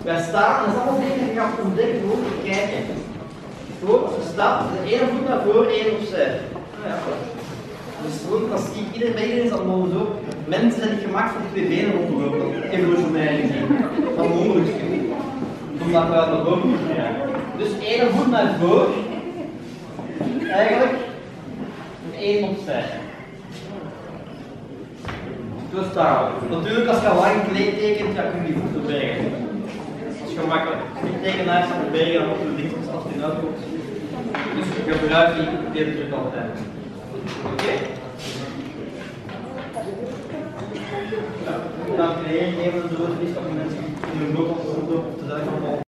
Wij staan, en dat is allemaal dingen die je gaat ontdekken, gewoon te kijken. Gewoon, je staat de ene voet naar voren, één opzij. Nou ja, dus gewoon klassiek, bij iedereen is dat allemaal zo. Mensen zijn niet gemaakt van twee benen rond te lopen, evolutionair gezien. Dat is onmogelijk. Omdat we naar boven moeten gaan. Dus één voet naar voren, eigenlijk, en één opzij. Zo staan we. Natuurlijk, als je al lang kleed tekent, ja, kun je die voeten bergen. Dat is gemakkelijk. Als je tekenaars aan de bergen, dan wordt het licht als het eruit komt. Dus je gebruikt die druk altijd. Oké? Ja, dan creëer je even een dood op mensen die hun loop op te zeggen van